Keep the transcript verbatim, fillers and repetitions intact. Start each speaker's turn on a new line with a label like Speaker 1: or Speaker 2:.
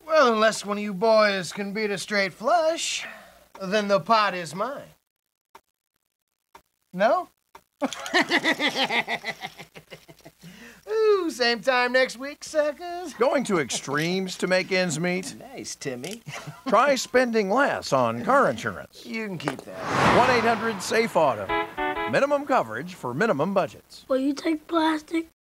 Speaker 1: Well, unless one of you boys can beat a straight flush, then the pot is mine. No? Ooh, same time next week, suckers.
Speaker 2: Going to extremes to make ends meet?
Speaker 1: Nice, Timmy.
Speaker 2: Try spending less on car insurance.
Speaker 1: You can keep that.
Speaker 2: one eight hundred SAFE Auto. Minimum coverage for minimum budgets.
Speaker 3: Will you take plastic?